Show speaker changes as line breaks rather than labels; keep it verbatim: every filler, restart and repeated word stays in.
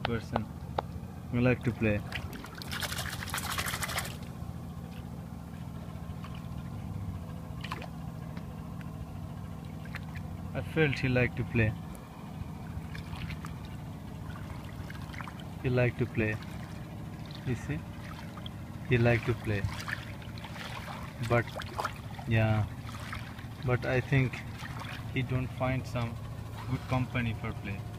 person who like to play. I felt he liked to play. He liked to play. You see? He liked to play. But yeah, but I think he don't find some good company for play.